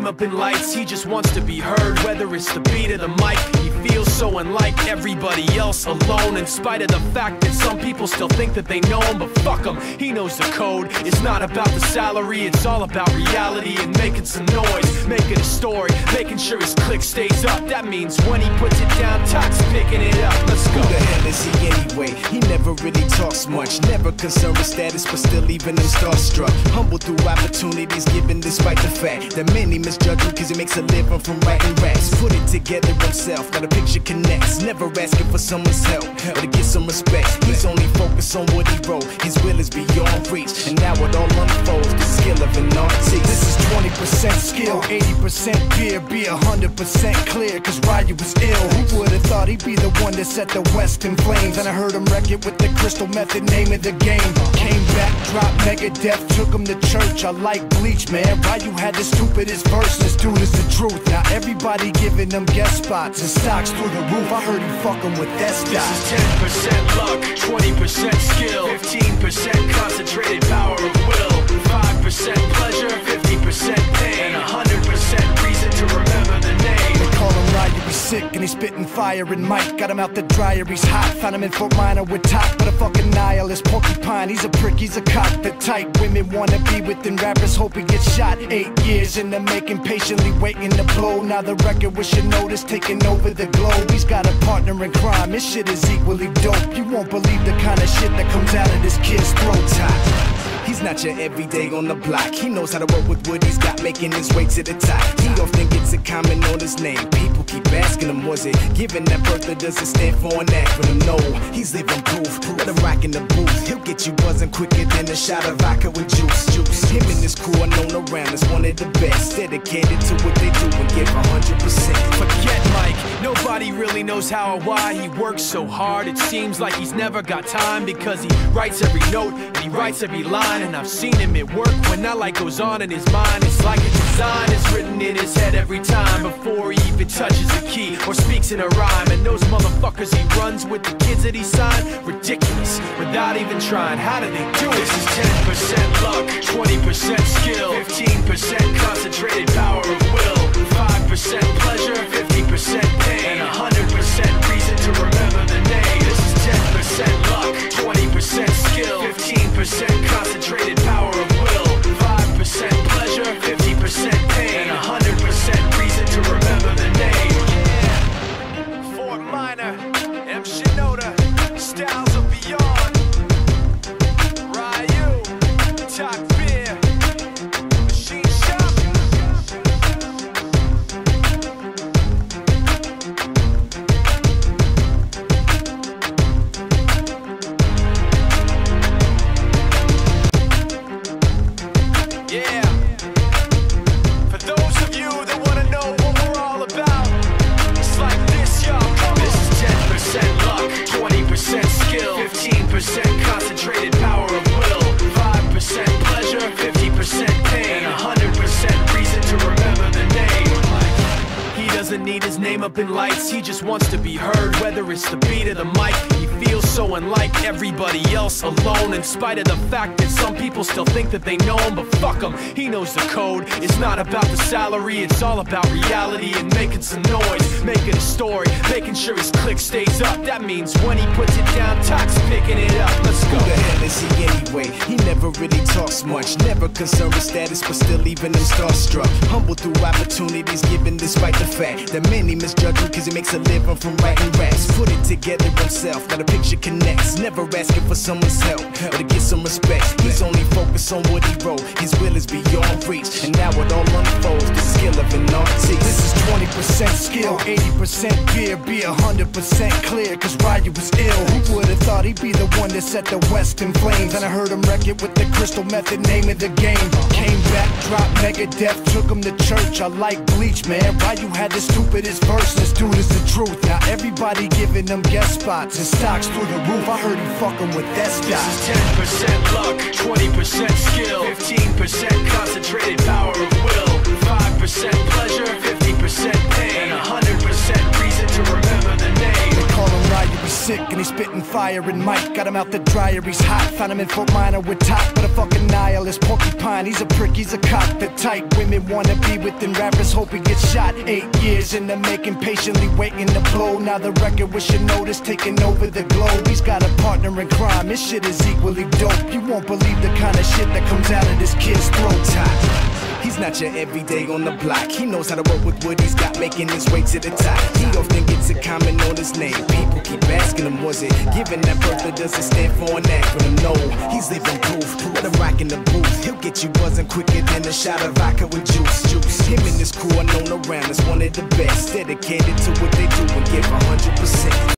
name up in lights. He just wants to be heard, whether it's the beat or the mic. He feels so unlike everybody else, alone, in spite of the fact that some people still think that they know him. But fuck him, he knows the code. It's not about the salary, it's all about reality and making some noise, making a story, making sure his click stays up. That means when he puts it down, Tox picking it up. Let's go. Who the hell is he anyway? He never really talks much, never concerned with status, but still even him starstruck. Humble through opportunities given despite the fact that many misjudge him cause he makes a living from writing raps. Put it together himself, now the picture connects. Never asking for someone's help or to get some respect. He's only focused on what he wrote. His will is beyond reach, and now it all unfolds, the skill of an artist. This is 20% skill, 80% fear. Be 100% clear, cause Ryu was ill. Who would've thought he'd be the one that set the West in flames? And I heard him wreck it with the Crystal Method, name of the game. Came back, dropped Megadeth, took him to church. I like Bleach, man. Ryu had the stupidest verse, this dude is the truth. Now everybody giving them guest spots and stocks through the roof. I heard he fucking with that This is 10% luck, 20% skill, 15% concentrated power of will, 5% pleasure, 50% pain, and 100% reason to remember the name. They call him Ryu, he's sick and he's spitting fire and Mike got him out the dryer, he's hot. Found him in Fort Minor with top, but a fucking nihilist porcupine. He's a prick, he's a cock, the type women wanna be within. Rappers hope he gets shot. 8 years in the making, patiently waiting to blow. Now the record with your notice taking over the globe. He's got a partner in crime, this shit is equally dope. You won't believe the kind of shit that comes out of this kid's throat. He's not your everyday on the block. He knows how to work with what he's got, making his way to the top. He often gets a comment on his name. People keep asking him, was it given that birth or does it stand for an acronym? No, he's living proof. Let him rock in the booth. He'll get you buzzing quicker than a shot of vodka with juice. Him and his crew are known around as one of the best, dedicated to what they do and give 100%. Forget Mike, nobody really knows how or why he works so hard. It seems like he's never got time, because he writes every note and he writes every line. And I've seen him at work when that light goes on in his mind. It's like a design is written in his head every time, before he even touches a key or speaks in a rhyme. And those motherfuckers he runs with, the kids that he signed, ridiculous, without even trying. How do they do it? This is 10% luck, 20% skill, 15% concentrated power of will, 5% pleasure, 50% pain, and 100% reason to remember the name. This is 10% luck, 20% skill, 15% concentrated power of will, 5% pleasure, 50% pain, and 100% reason to remember the name. Yeah. Fort Minor, M. Shinoda, Styles of Beyond, Ryu, Talk Beer, Machine Shop. Yeah. For those of you that want to know what we're all about, it's like this, y'all. This is 10% luck, 20% skill, 15% concentrated power of will, 5% pleasure, 50% pain, and 100% reason to remember the name. He doesn't need his name up in lights, he just wants to be heard, whether it's the beat or the mic. He feels so unlike everybody else, alone, in spite of the fact that some people still think that they know him. But fuck him, he knows the code. It's not about the salary, it's all about reality and making some noise, making a story, making sure his click stays up. That means when he puts it down, Tox picking it up. Let's go. Who the hell is he anyway? He never really talks much, never concerned with status, but still even him starstruck. Humble through opportunities given despite the fact that many misjudge him cause he makes a living from writing raps. Put it together himself, now the picture connects. Never asking for someone's help or to get some respect. He's only focused on what he wrote. His will is beyond reach, and now it all unfolds, the skill of an artist. This is 20% skill, 80% fear. Be 100% clear, cause Ryu was ill. Who would've thought he'd be the one that set the West in flames? And I heard him wreck it with the Crystal Method, name of the game. Came back, dropped Megadeth, took him to church. I like Bleach, man. Ryu had the stupidest verse, this dude is the truth. Now everybody giving them guest spots and stocks through the roof. I heard he fucking with that stock. This is 10% luck, 20% skill, 15% concentrated power of will, 5% pleasure, 50% pain, and 100% reason to remember the name. call him Ryu, he's sick and he's spitting fire. And Mike got him out the dryer, he's hot. Found him in Fort Minor with top, but a fucking nihilist. Porcupine, he's a prick, he's a cock. The type women wanna be with, and rappers hope he gets shot. 8 years in the making, patiently waiting to blow. Now the record with your notice taking over the globe. He's got a partner in crime, his shit is equally dope. You won't believe the kind of shit that comes out of this kid's throat. He's not your everyday on the block. He knows how to work with what he's got, making his way to the top. He often gets a comment on his name. People keep asking him, was it given that birth, or does it stand for an acronym? No, he's living proof. Let him rock in the booth. He'll get you buzzing quicker than a shot of vodka with juice. Him and his crew are known around as one of the best, dedicated to what they do and give 100%.